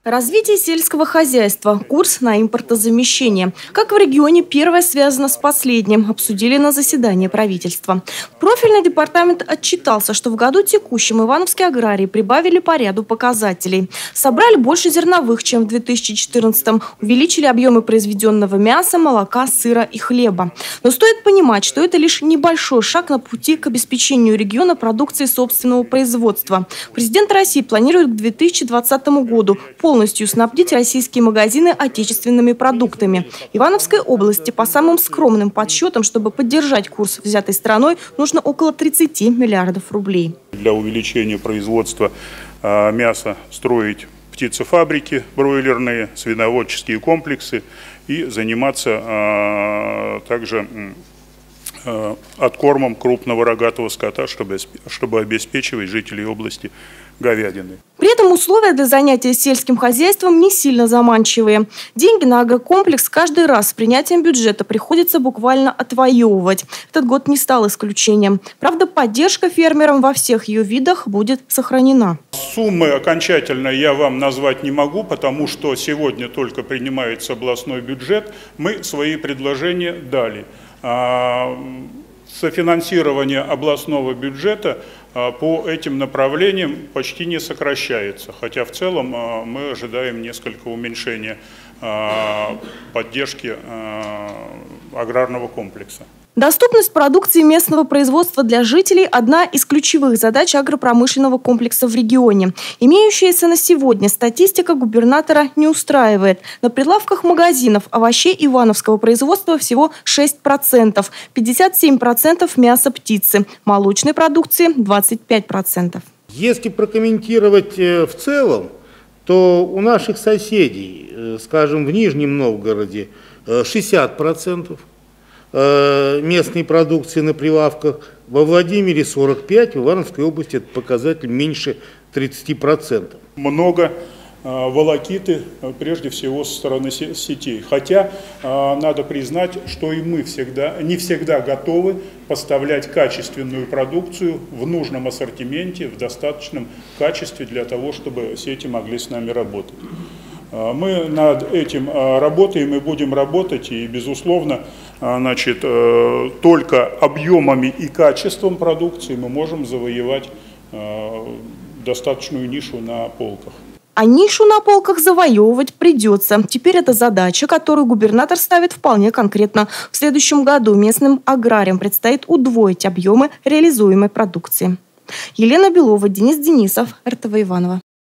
Развитие сельского хозяйства. Курс на импортозамещение. Как в регионе первое связано с последним, обсудили на заседании правительства. Профильный департамент отчитался, что в году текущем ивановские аграрии прибавили по ряду показателей. Собрали больше зерновых, чем в 2014-м. Увеличили объемы произведенного мяса, молока, сыра и хлеба. Но стоит понимать, что это лишь небольшой шаг на пути к обеспечению региона продукцией собственного производства. Президент России планирует к 2020 году полностью снабдить российские магазины отечественными продуктами. Ивановской области, по самым скромным подсчетам, чтобы поддержать курс взятой страной, нужно около 30 миллиардов рублей. Для увеличения производства мяса строить птицефабрики бройлерные, свиноводческие комплексы и заниматься также откормом крупного рогатого скота, чтобы обеспечивать жителей области говядиной. При этом условия для занятия сельским хозяйством не сильно заманчивые. Деньги на агрокомплекс каждый раз с принятием бюджета приходится буквально отвоевывать. Этот год не стал исключением. Правда, поддержка фермерам во всех ее видах будет сохранена. Суммы окончательно я вам назвать не могу, потому что сегодня только принимается областной бюджет. Мы свои предложения дали. Софинансирование областного бюджета по этим направлениям почти не сокращается, хотя в целом мы ожидаем несколько уменьшения поддержки аграрного комплекса. Доступность продукции местного производства для жителей – одна из ключевых задач агропромышленного комплекса в регионе. Имеющаяся на сегодня статистика губернатора не устраивает. На прилавках магазинов овощей ивановского производства всего 6%, 57% мяса птицы, молочной продукции – 25%. Если прокомментировать в целом, то у наших соседей, скажем, в Нижнем Новгороде 60%. Местной продукции на прилавках, во Владимире 45%, в Ивановской области этот показатель меньше 30%. Много волокиты, прежде всего, со стороны сетей. Хотя надо признать, что и мы не всегда готовы поставлять качественную продукцию в нужном ассортименте, в достаточном качестве для того, чтобы сети могли с нами работать. Мы над этим работаем и будем работать, и, безусловно, только объемами и качеством продукции мы можем завоевать достаточную нишу на полках. А нишу на полках завоевывать придется. Теперь это задача, которую губернатор ставит вполне конкретно. В следующем году местным аграриям предстоит удвоить объемы реализуемой продукции. Елена Белова, Денис Денисов, РТВ Иваново.